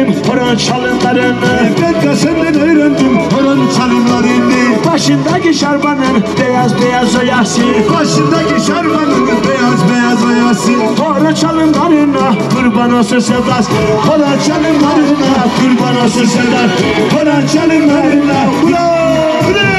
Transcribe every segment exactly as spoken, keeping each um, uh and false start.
öğrendim horon çalımlarını. Ben de senden öğrendim horon çalımlarını. Başındaki şarbanın beyaz beyaz oyası. Başındaki şarbanın beyaz beyaz oyası. Horon çalımlarına kurban olsun Sedat. Horon çalımlarına kurban olsun Sedat. Horon çalımlarına ula ula.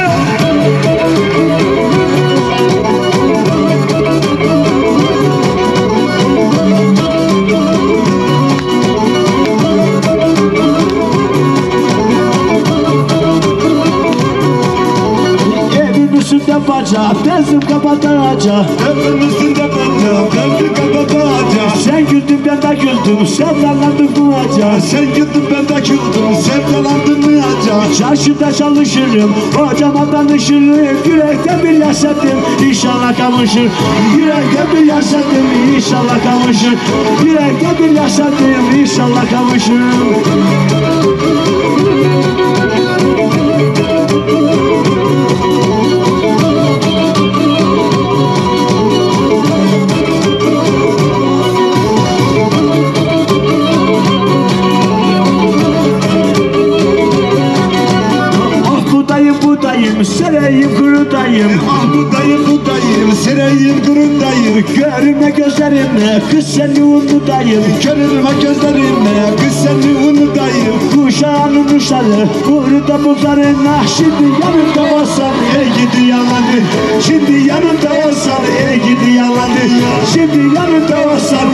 Üstünde baca, bezim kapatacak. Evin üstünde baca, bezim kapatacak. Sen güldün ben de güldüm, sevdalandım duyacak. Sen güldün ben de güldüm, sevdalandım duyacak. Çarşıda çalışırım, hocama danışırım. Yürekte bir yaşadım, inşallah kavuşur. Yürekte bir yaşadım, inşallah kavuşur. Yürekte bir yaşadım, inşallah kavuşur. Sereyim kurudayım. Ah budayım budayım, sereyim kurudayım. Görünme gözlerimle, kız seni unutayım. Görünme gözlerimle, kız seni unutayım. Kuşağının uşağı, burada buzlarına. Şimdi yanımda olsan, ey gidi yalanı. Şimdi yanımda olsan, ey gidi yalanı. Şimdi yanımda olsan,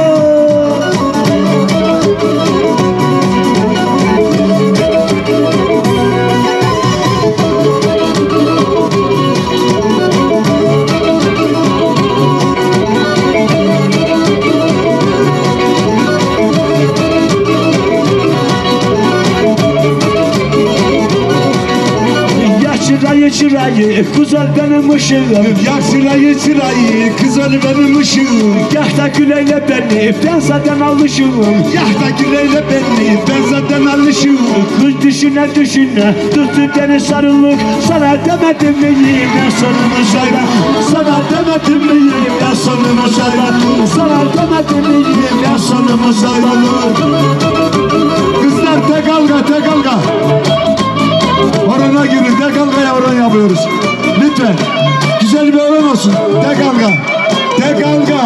çırayı çırayı, güzel benim ışığım. Yak çırayı çırayı, güzel benim ışığım. Yak da güleyle beni, ben zaten alışığım. Yak da güleyle beni, ben zaten alışığım. Kız düşüne düşüne, tuttu beni sarılık. Sana demedim miyim ben sonumu söyle. Sana demedim miyim ben sonumu söyle. Sana demedim miyim ben sonumu söyle. Kızlar tek alga, tek alga. Orana girin, tek halkaya oran yapıyoruz. Lütfen. Güzel bir oran olsun. Tek halka. Tek halka.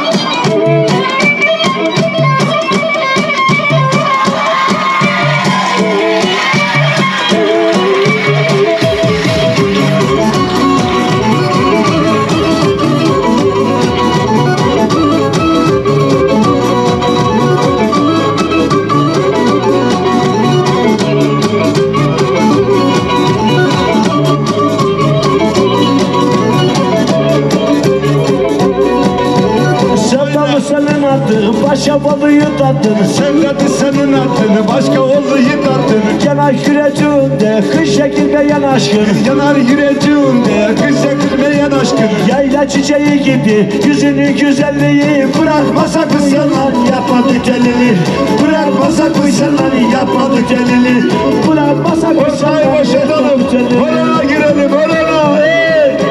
Başa balı yutattın. Sevledi senin adını, başka oldu yutattın. Yanar yüreğimde, kış çekilmeyen aşkın. Yanar yüreğimde, kış çekilmeyen aşkın. Yayla çiçeği gibi yüzünün güzelliği. Bırakmasa kıysalar yapmadık elini. Bırakmasa kıysalar yapmadık elini. Bırakmasa kıysalar yapmadık elini. Orana girelim, orana. Hey!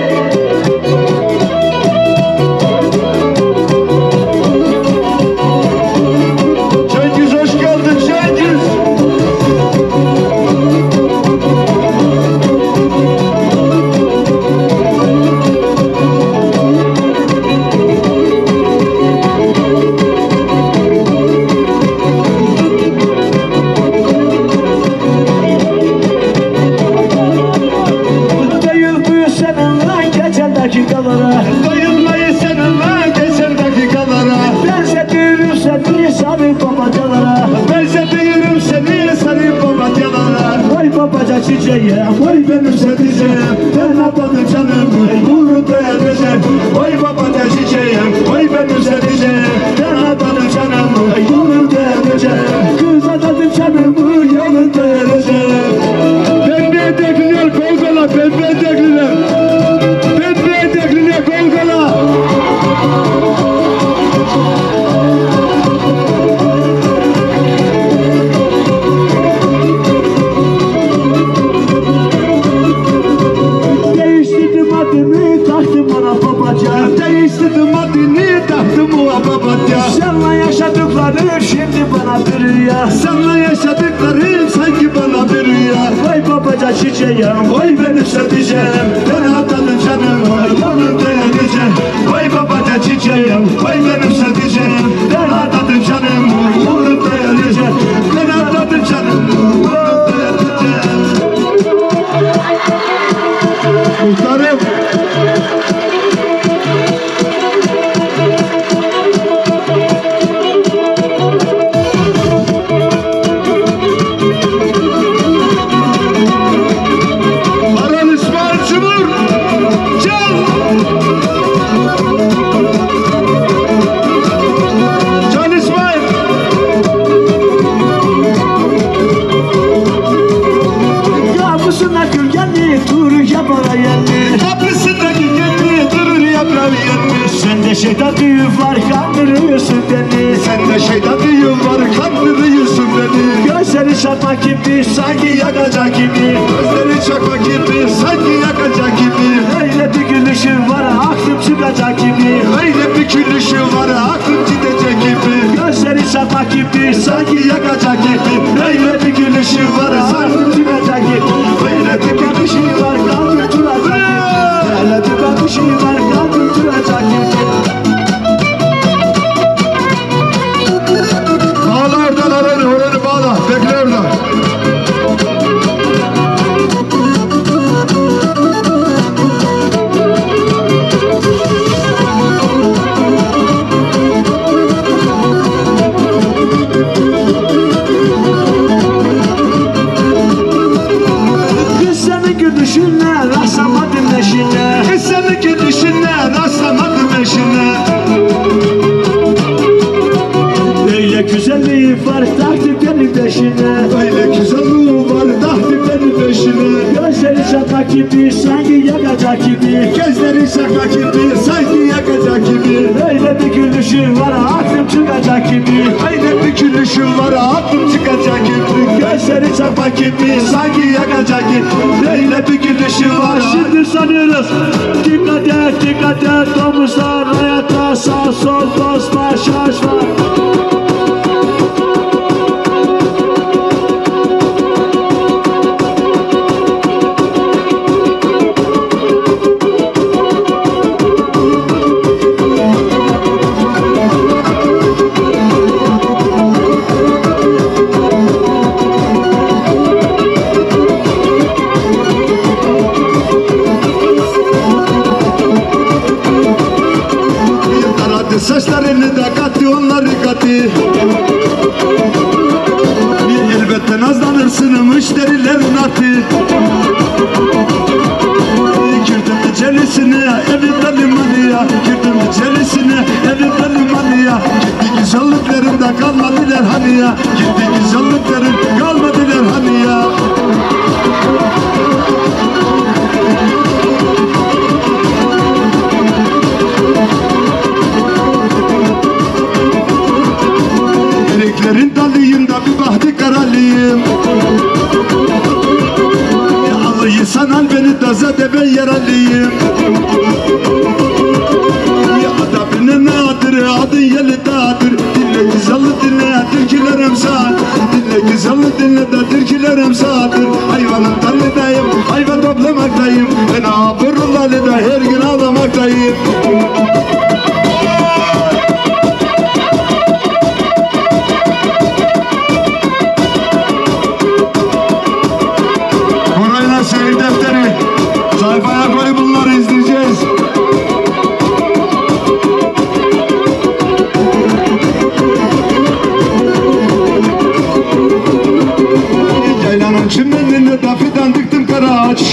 Dayılmayı seninle geçen dakikalara. Benzetiyorum seni sarı babacalara. Benzetiyorum seni sarı babacalara. Vay babaca çiçeğe, vay benim sevdiceğim. Ben apadım canım, burada edeceğim. Vay babaca çiçeğe, vay benim sevdiceğim. Ben apadım canım, yolunda edeceğim. Kız adadım canımı, yolunda edeceğim. Pembe etekliler kolgala, pembe etekliler. Pembe etekliler kolgala. çiçeğim, oy benim sevdiceğim. Ben atladım canım, yolun değerlicem. Oy papatya çiçeğim, oy benim sevdiceğim. Ben atladım canım, yolun değerlicem. Ben atladım canım, yolun değerlicem. Muhtarım. Şeytan büyü var kandırıyorsun beni. Sende şeytan büyü var kandırıyorsun beni. Gözleri çakmak gibi sanki yakacak gibi. Gözleri çakmak gibi sanki yakacak gibi. Öyle bir gülüşün var aklım çıkacak gibi. Öyle bir gülüşün var aklım gidecek gibi. Gözleri çakmak gibi sanki yakacak gibi. Öyle bir gülüşün var aklım çıkacak gibi. Öyle bir gülüşün var kalbim duracak gibi. Öyle bir bakışın var kalbim duracak gibi. Bağla oradan oranı, oranı bağla. Bekle orada. Kız senin gülüşünle rastlamadım eşine. Kız senin gülüşünle rastlamadım eşine. Öyle güzelliği var taktı benim peşine. Öyle güzelliği var taktı benim peşine. Gözleri çakmak gibi sanki yakacak gibi. Gözleri çakmak gibi sanki yakacak gibi. Öyle bir gülüşün var aklım çıkacak gibi. Öyle bir gülüşün var aklım çıkacak gibi. Gözleri çakmak gibi sanki yakacak gibi. Öyle bir gülüşün var şimdi sanıyoruz. Dikkat et dikkat et domuzlar hayatta sağ sol dost baş şaş var. Saçlarını da kattı onları kattı. Elbette nazlanırsın müşterilerin atı. Girdim içerisine evimden limanıya. Girdim içerisine evimden limanıya. Gitti güzelliklerim de kalmadılar hani ya. Gitti güzelliklerim kalmadılar hani ya. Ereklerin dalıyım da bir bahtı karalıyım. Ya alıysan al beni de zade ben yaralıyım. Ya adabine nadir adın yeli dağdır. Dinle güzelli dinle türkülerim sağ. Dinle güzelli dinle de türkülerim sağdır. Hayvanın dalındayım hayvan toplamaktayım. Ben ağabeyim da her gün ağlamaktayım. Seyir defteri sayfaya koy, bunları izleyeceğiz. Ceylanın çimeninde de fidan diktim kara ağaç.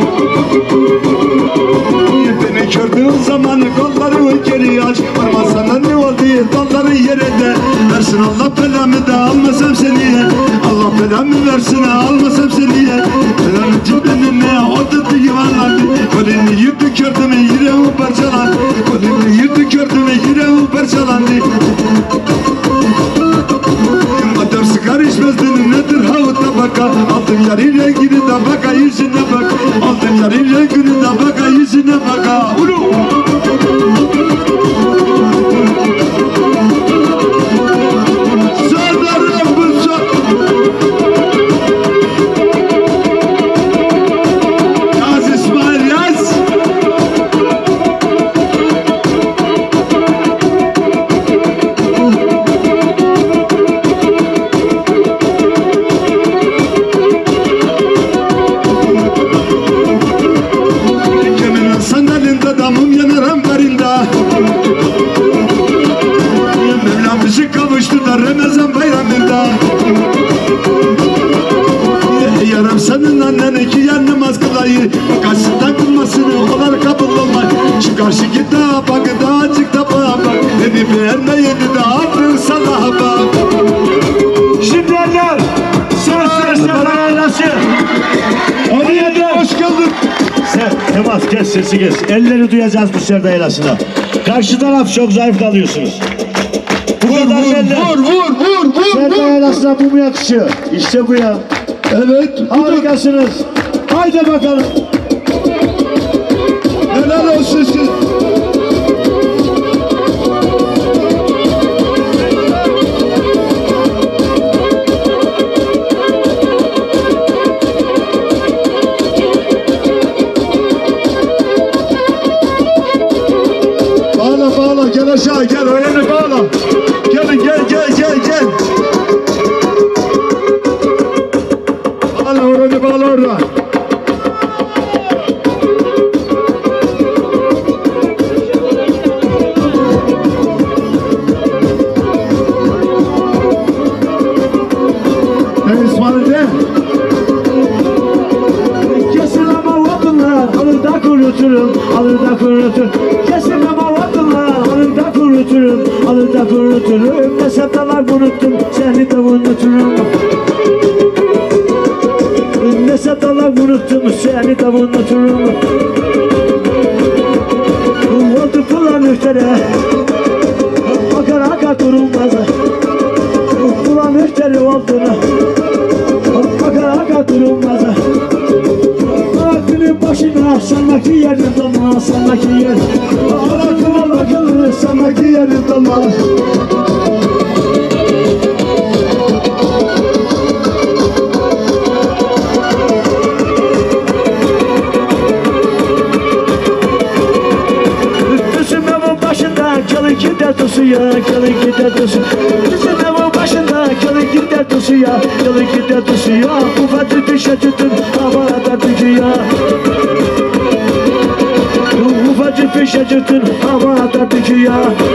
Beni gördüğün zaman kolları geri aç. Varma sana ne oldu dalları yerinde. Versin Allah belamı da almasam seni. Allah belamı versin almasam seni. Belanın cimbenine oturdu yuvarlandı. Kolini yırttı kördüme yüreğim parçalandı. Kolini yırttı kördüme yüreğim parçalandı. Atersi karışmazdı nedir havut tabaka. Aldım yarın rengini de baka yüzüne bak. Aldım yarın rengini de baka yüzüne baka. Ulu! Sardarım bu sor. Beni beğenmeyeni de aldın sana bak. Şimdi eller. Sen sen sen nasıl? Hadi eller. Hoş geldin. Sen Temas kes sesi kes. Elleri duyacağız bu Serdar Yaylası'na. Karşı taraf çok zayıf kalıyorsunuz. Bu Vur kadar vur eller. vur vur vur vur. Serdar Yaylası'na bu mu yakışıyor? İşte bu ya. Evet. Harikasınız. Haydi bakalım. Helal olsun siz. Bağla bağla gel aşağı gel öyle bağla. Gelin gel gel gel gel. Bağla orada bağla orada. Ben İsmail'de. Kesin ama odunlar, alır da kuruturum, alır da kuruturum. Kesin ama odunlar, alır da kuruturum, alır da kuruturum. Ne sevdalar unuttum, seni de unuturum. Ne sevdalar unuttum, seni de unuturum. Oldu pılan üftere, akar akar durulmaz. Pılan üftere olduğunu, akar akar durulmaz. Aklının başına sanaki yerin dama, sanaki yer. Aklına bakılır sanaki yerin dama. Düşün evin başında kalın gider tusuya, kalın gider tusuya. Düşün evin başında kalın gider tusuya, kalın gider tusuya. Ufacık bir şey tutun havada tutuya. Ufacık bir şey tutun havada tutuya.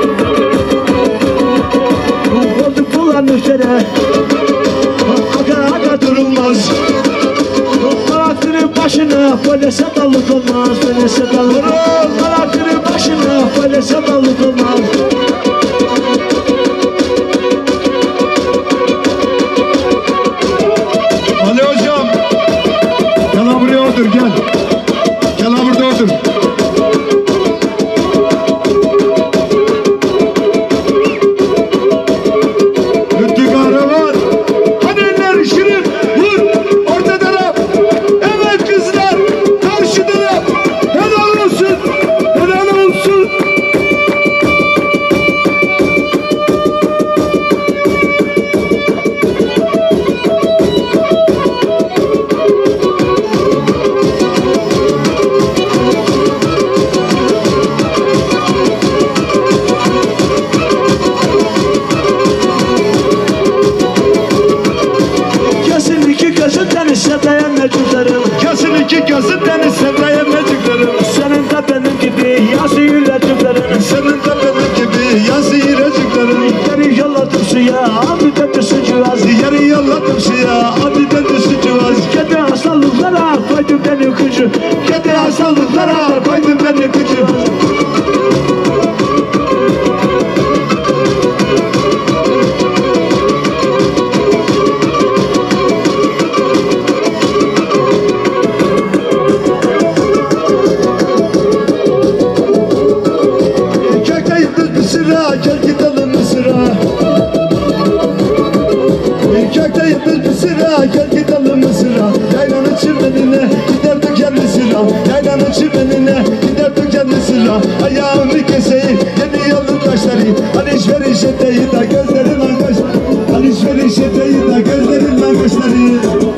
Oldu pulan üstere, akar akar durulmaz. Aklının başına böyle sadalık olmaz, böyle sadalık olmaz. Aklının başına böyle sadalık olmaz. Ali hocam. Gel ha buraya otur gel. Gel ha burada otur. Lütfü kahraman. Hadi eller şirin. Vur. Orta taraf. Evet kızlar. Karşı taraf. Helal olsun. Helal olsun. Kesin iki gözünden sevdayan mecuzlarım. Kesin iki gözünden sevdaya meciklerim. Senin de benim gibi yazı yüleceklerim. Senin de benim gibi yazı yüreciklerim. Geri yolladım suya, abi de düşüncü az. Yarı yolladım suya, abi ben düşüncü vaz. Kedi hastalıklara koydum beni kucu. Kedi hastalıklara koydum beni küçük. Kökte yıldız bir sıra, gel gidelim Mısır'a. Kökte yıldız bir sıra, gel gidelim Mısır'a. Yaylanın çimenine giderdik kendi sıra. Yaylanın çimenine giderdik kendi sıra. Ayağını keseyim, yeni yolun taşları. Alışveriş edeyi de gözlerin arkadaşları. Alışveriş edeyi de gözlerin arkadaşları.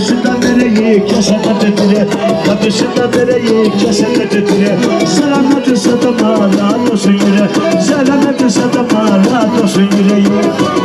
Kapısından dereyi kesene tetire, kapısından dereyi kesene tetire. Selametin satama rahat olsun yüre, selametin satama rahat olsun yüreği.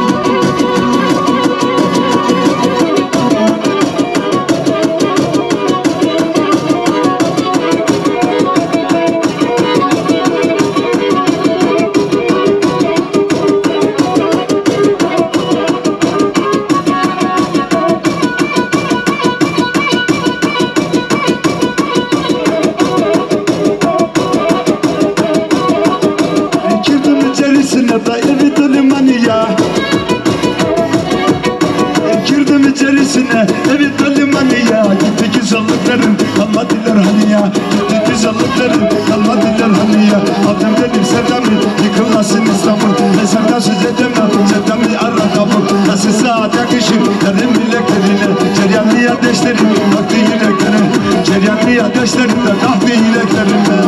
Girdim içerisine evi talimaniya. Gitti güzelliklerim kalmadılar hani ya. Gitti güzelliklerim kalmadılar hani ya. Adım dedim sevdamı yıkılasın İstanbul. Ben sevdasız edemem sevdamı ara kabul. Nasıl saat yakışır derim bileklerine. Ceryanlı yadeşlerim baktı yüreklerine. Ceryanlı yadeşlerim de tahtı yüreklerine.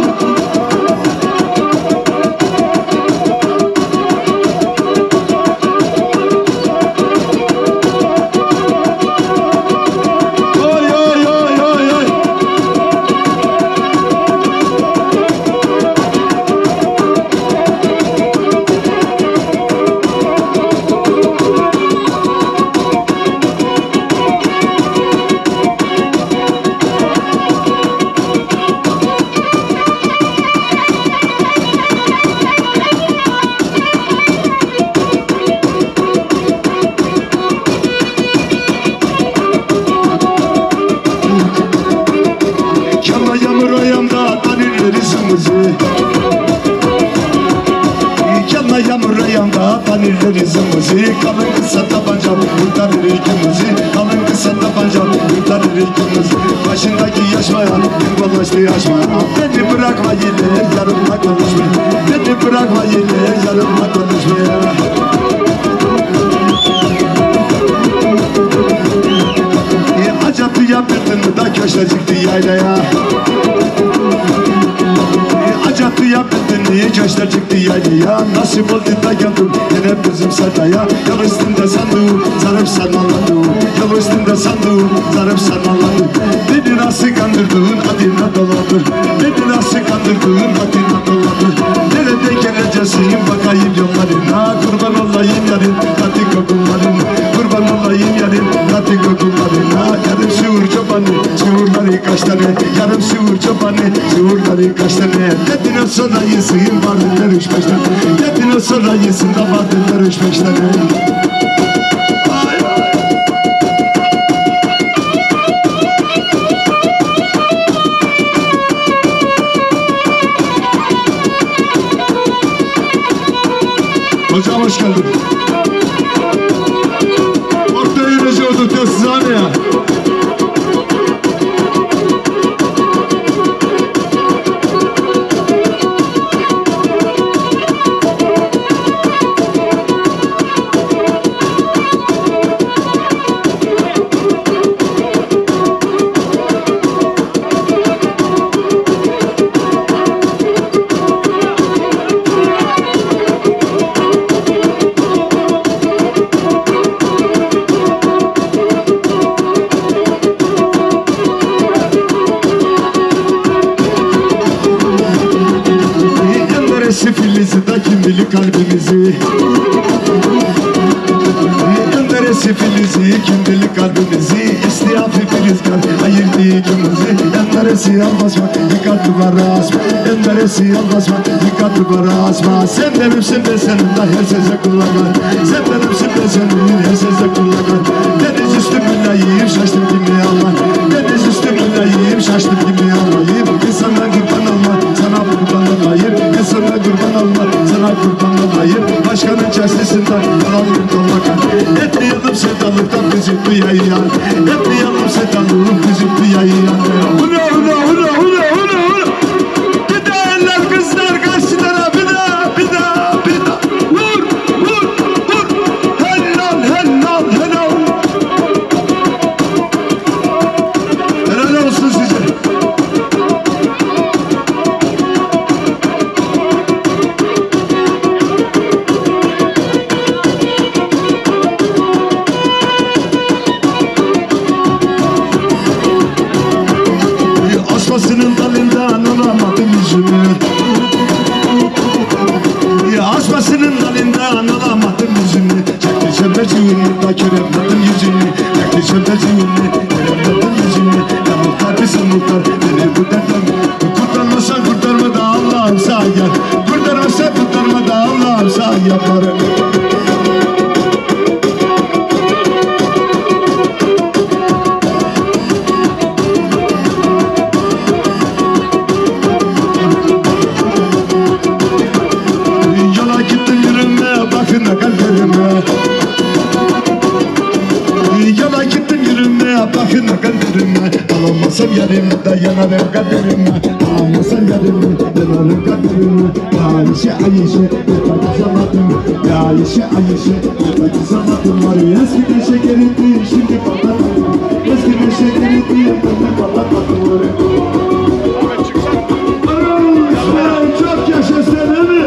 Yanma yağmur ayağımda panirleri zımbızı. Kalın kısa tabancam kurtarır ikimizi. Kalın kısa tabancam kurtarır ikimizi. Başındaki yaşmaya yılbalaştı yaşmaya. Beni bırakma yine yarımla konuşmaya. Beni bırakma yine yarımla konuşmaya. Acaptı yaptırdın da köşe çıktı yaylaya. Acaptı yaptırdın niye köşe çıktı yaylaya. Nasip oldu da geldim yine bizim sadaya. Yol üstünde sandım zarıp sanaladım. Yol üstünde sandım zarıp sanaladım. Beni nasıl kandırdın adına dolandır. Beni nasıl kandırdın adına dolandır. Nerede geleceksin bakayım yollarına. Kurban olayım yarın hadi kokullarına. Kurban olayım yarın hadi kokullarına. Yarım şuur çobanı şuurları kaç tane. Yarım şuur çobanı şuurları kaç tane. Dedin o sonra yesin vardılar üç beş tane. Dedin o sonra yesin da vardılar üç beş tane. Hocam hoş geldin. Orta yürüyücü oldu tesisane ya. Filizi da kim bilir kalbimizi. Neresi filizi kim bilir kalbimizi. İstihafı filizden ayırdı ikimizi. Neresi yalvasma dikkat duvara asma. Neresi yalvasma dikkat duvara asma. Sen benimsin ben senin de her seze kulak al. Sen benimsin ben senin her seze kulak al. Deniz üstü mülayim şaştım kimi Allah. Deniz üstü mülayim şaştım kimi Allah'ım. İnsanlar kurban olma sana kurban olayım. İnsanlar kurban olma sana kurban olayım. Başkanın çarşısından yalan bir dolmak. Etmeyelim sevdalıktan bizi duyayım. Etmeyelim sevdalıktan bizi duyayım. Ula ula ula ula ula ula. Bir daha eller kızlar karşılara bir daha bir daha bir daha. Vur vur vur. Helal helal helal. Helal olsun size. çöpeciğini Neremden yüzünü Ya muhtar mısın muhtar Beni bu dertten Kurtarmasan kurtarma da Allah'ım sağ gel Kurtarmasan kurtarma da Allah'ım sağ yaparım Yola gittim yürüme bakın kalbime Yola gittim yürüme bakın kalbime Alamazsam yarimde yanarım kaderime Alamazsam yarimde yanarım kaderime Ya Ayşe Ayşe yapacağım Ya Ayşe Ayşe yapacağım Var eskiden şekeriydi şimdi patladım Eskiden şekeriydi şimdi patladım Çok yaşa sen mi?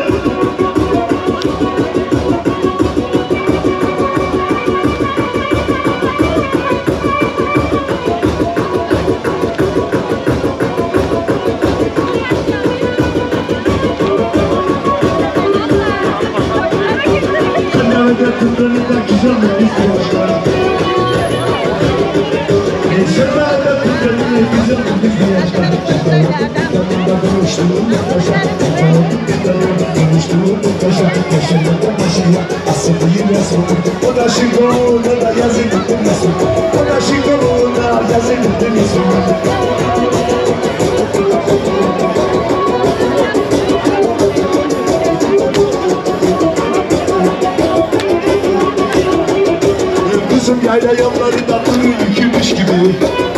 Kınlarında güzel bir yaşlar Sevada kınlarında güzel bir yaşlar Yanında konuştuğum yaşlar Yanında konuştuğum yaşlar Yaşında başına asıldı yine sonra O da şıkkona da yazıldı nasıl O da şıkkona yazıldı nasıl Kızım yayla yollarında yükümüş gibi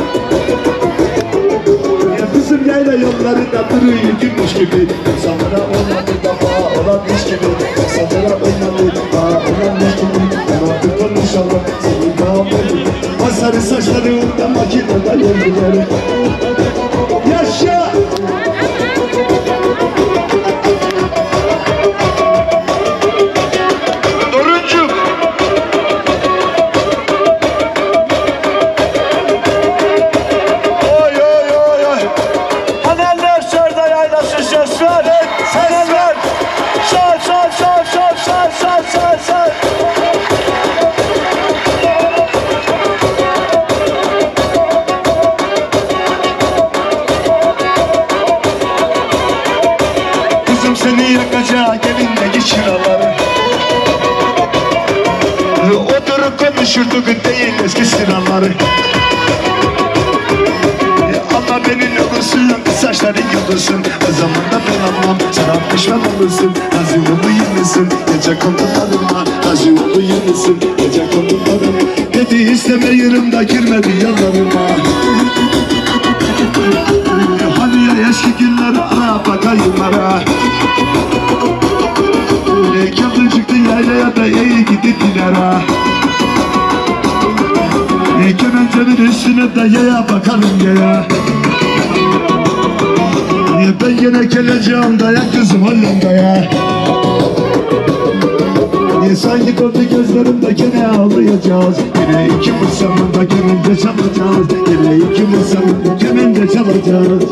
Ya kızım yayla yollarında yükümüş gibi İnsanlara oynadı da bağ olanmış gibi İnsanlara oynadı bağ olanmış gibi Ben artık konuşalım seni bağımlıyım Masarı saçlarımda makinede yerlileri Yaşa! Seni yakacak elindeki çıraları Oturup konuşurduk değil eski sıraları Allah benim yolursun, saçların yolursun O zaman da ben anlam, sana pişman olursun Razı olayım mısın, gece konularıma Razı olayım mısın, gece konularıma Dedi isteme yarımda girmedi yanlarıma Hani ya eski günler ara bakayım ara Kadın çıktı yaylaya da iyi gidip ileri Kemencenin üstüne de yaya bakalım yaya Ben yine geleceğim dayak kızım Hollanda'ya Sanki korktu gözlerimde gene ağlayacağız Yine iki mısamında kemence çalacağız Yine iki mısamında kemence çalacağız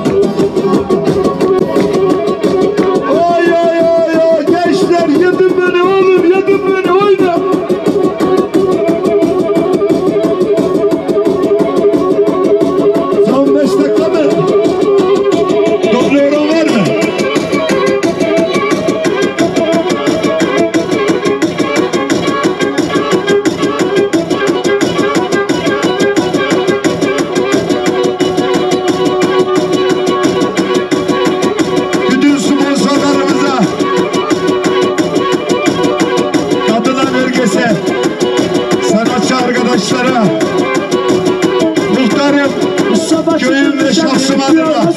sanatçı arkadaşlara, muhtarım, köyüm ve şahsım adına.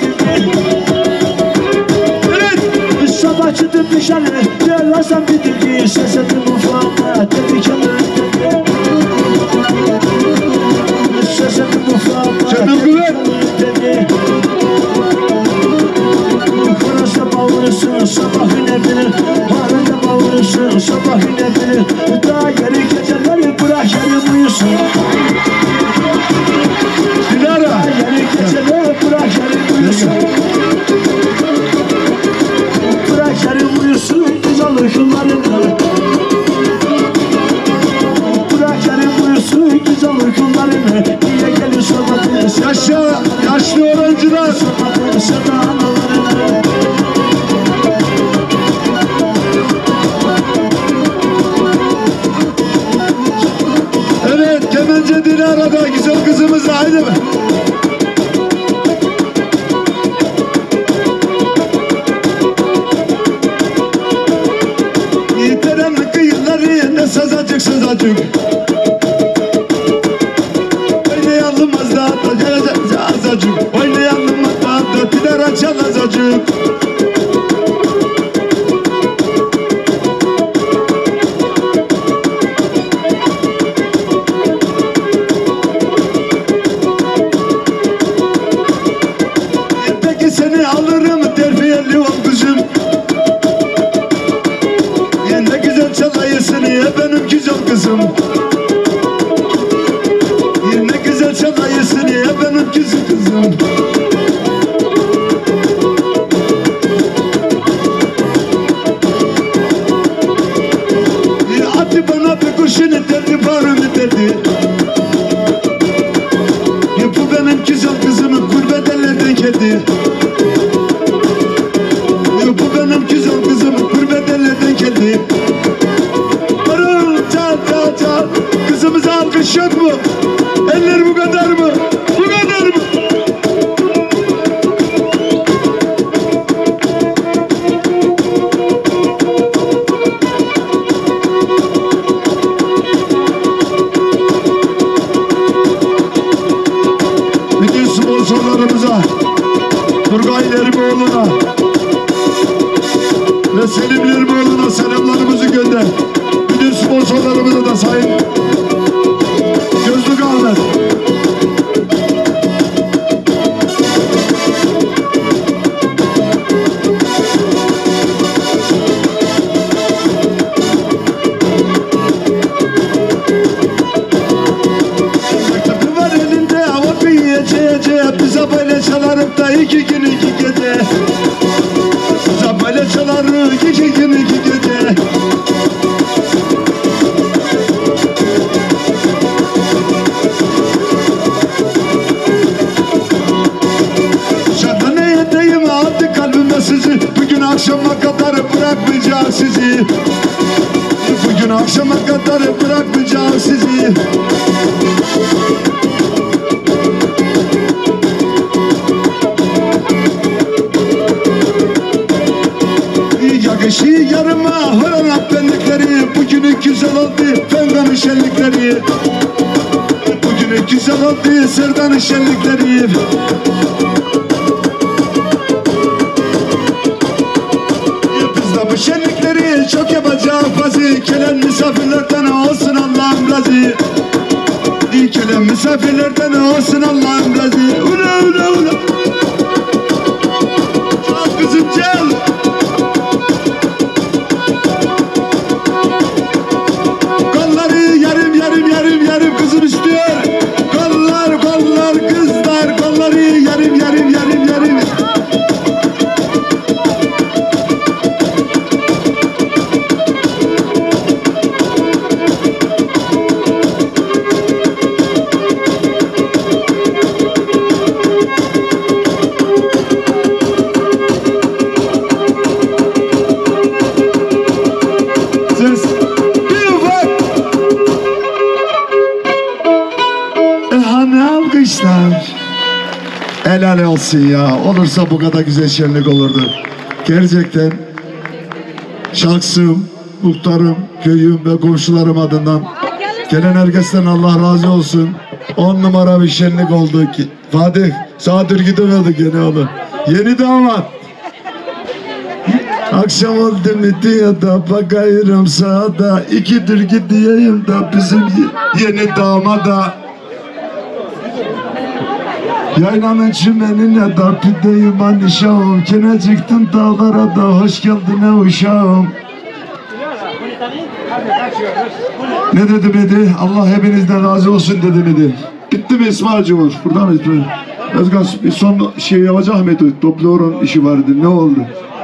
Evet. Sabahçıdır dışarı, yerlersen bitirdi, ses etti mutfağına, tebrik ederim. Ses etti mutfağına, tebrik ederim. Kurasa bağırırsın, sabah inebilir, harada bağırırsın, sabah inebilir. Daha geri geceleri bırak yarım uyusun. Dilara. Daha geri geceleri bırak yarım uyusun. Bırak yarım uyusun, güzel uykularında. da güzel kızımız haydi mi? Yiğiterenlik kıyıları ne sazacık sazacık. Oynayalım az daha da azacık. Oynayalım az daha da diler açal azacık. Seni alırım terbiyeli ol kızım. Ya ne güzel çalayısın ya benim güzel kızım. Ya ne güzel çalayısın ya benim güzel kızım. Ya atı bana bir kurşun derdi bağrımı derdi. Ya bu benim güzel kızımı gurbet ellerden geldi. Bu benim güzel kızım gurbet ellerden geldi. Barıl çal çal çal. Kızımıza alkış yok mu? Eller bu kadar mı? Bu kadar mı? Bütün sponsorlarımıza, Turgay Erboğlu'na ve Selim Yirmoğlu'na selamlarımızı gönder. Bütün sponsorlarımıza da sahip. Gözlük Ahmet. Mektebi var elinde hava bir yiyeceğe. Bize böyle çalarıp da iki gün iki gece. Böyle çaları iki gün iki gece. Şaka ne yedeyim aldı kalbime sizi. Bugün akşama kadar bırakmayacağım sizi. Bugün akşama kadar bırakmayacağım sizi. Yakışı yarıma horanap benlikleri. Bugünü güzel oldu fenganın şenlikleri. Bugünü güzel oldu serdanın şenlikleri. Biz de bu şenlikleri çok yapacağız bazı. Gelen misafirlerden olsun Allah'ım razı. Gelen misafirlerden olsun Allah'ım razı. Ula ula ula. Çal kızım çal. Kızım istiyor. Kollar kollar kızlar kolları yarım yarım yarım yarım. Helal olsun ya. Olursa bu kadar güzel şenlik olurdu. Gerçekten şahsım, muhtarım, köyüm ve komşularım adından gelen herkesten Allah razı olsun. On numara bir şenlik oldu ki. Fatih, saattir gidemedik gene oğlum. Yeni damat. Akşam oldu bitti ya da bakayım sağda. İkidir gideyim da bizim yeni damada. Yaylanın çimenine da pideyim anişağım. Kene çıktın dağlara da hoş geldin uşağım. Ne dedi dedi? Allah hepinizden razı olsun dedi dedi. Bitti mi İsmail Cumhur? Burada mı İsmail? Özkan bir son şey yapacak mıydı? Topluor'un işi vardı. Ne oldu?